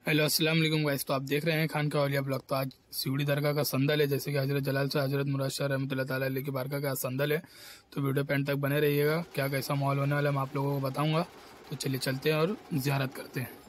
Hello अस्सलाम वालेकुम guys. तो आप देख रहे हैं खानका औलिया ब्लॉग। तो आज स्वेरी दरगाह का संदल है, जैसे कि हजरत जलाल शाह हजरत मुराद शाह रहमतुल्लाह ताला अलैहि की बारगाह का संदल है। तो वीडियो पे एंड तक बने रहिएगा। क्या कैसा माहौल होने वाला है मैं आप लोगों को बताऊंगा। तो चलिए चलते हैं और ज़ियारत करते हैं।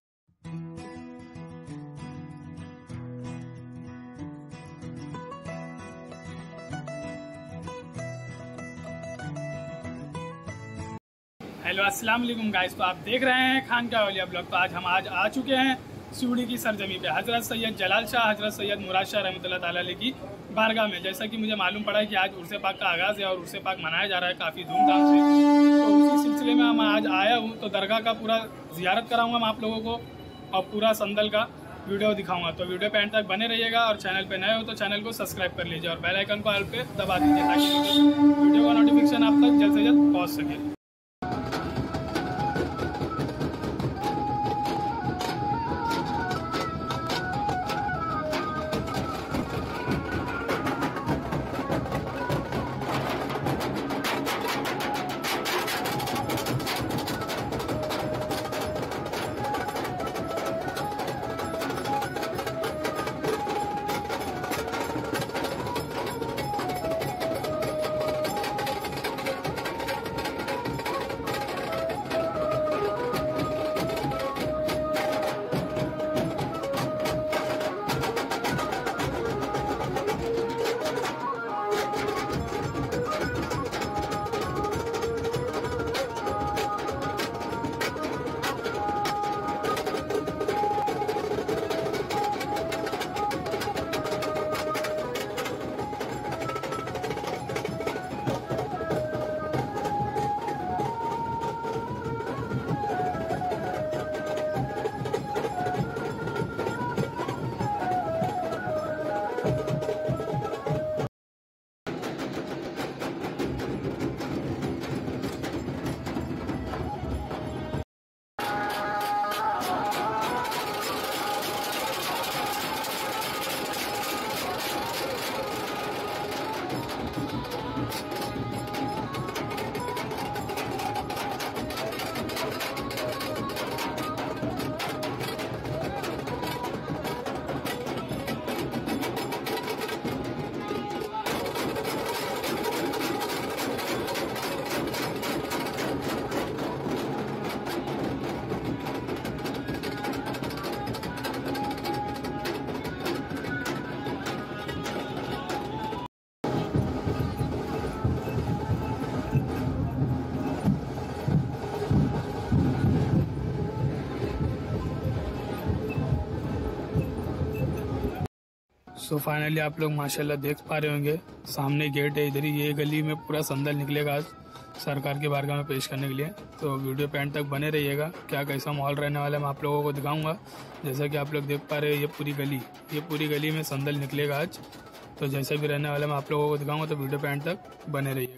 हेलो अस्सलाम वालेकुम गाइस। तो आप देख रहे हैं खानका औलिया ब्लॉग। तो आज हम आ चुके हैं स्वेरी की सरजमी पे, हजरत सैयद जलाल शाह हजरत सैयद मुराद शाह रहमतुल्लाह ताला अलैहि की बारगाह में। जैसा कि मुझे मालूम पड़ा है कि आज उर्स पाक का आगाज़ है और उर्स पाक मनाया जा रहा है काफ़ी धूमधाम से। तो उसी सिलसिले में मैं आज आया हूँ। तो दरगाह का पूरा ज़ियारत कराऊँगा मैं आप लोगों को और पूरा संदल का वीडियो दिखाऊंगा। तो वीडियो पे एंड तक बने रहिएगा और चैनल पे नए हो तो चैनल को सब्सक्राइब कर लीजिए और बेल आइकन को ऑल पे दबा दीजिए ताकि वीडियो का नोटिफिकेशन आप तक जल्द से जल्द पहुँच सके। सो फाइनली आप लोग माशाल्लाह देख पा रहे होंगे, सामने गेट है, इधर ही ये गली में पूरा संदल निकलेगा आज सरकार की बारगाह में पेश करने के लिए। तो वीडियो पे एंड तक बने रहिएगा। क्या कैसा माहौल रहने वाला है मैं आप लोगों को दिखाऊंगा। जैसा कि आप लोग देख पा रहे हैं ये पूरी गली में संदल निकलेगा आज। तो जैसा भी रहने वाला है मैं आप लोगों को दिखाऊंगा। तो वीडियो पे एंड तक बने रहिएगा।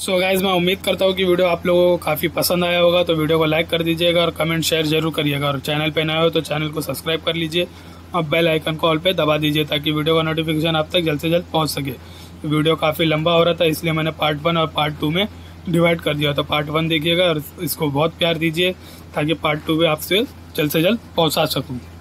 सो गाइज मैं उम्मीद करता हूँ कि वीडियो आप लोगों को काफ़ी पसंद आया होगा, तो वीडियो को लाइक कर दीजिएगा और कमेंट शेयर जरूर करिएगा। और चैनल पे नए हो तो चैनल को सब्सक्राइब कर लीजिए और बेल आइकन को ऑल पे दबा दीजिए ताकि वीडियो का नोटिफिकेशन आप तक जल्द से जल्द पहुँच सके। वीडियो काफ़ी लंबा हो रहा था इसलिए मैंने पार्ट 1 और पार्ट 2 में डिवाइड कर दिया। तो पार्ट 1 देखिएगा और इसको बहुत प्यार दीजिए ताकि पार्ट 2 में आपसे जल्द से जल्द पहुँचा सकूँ।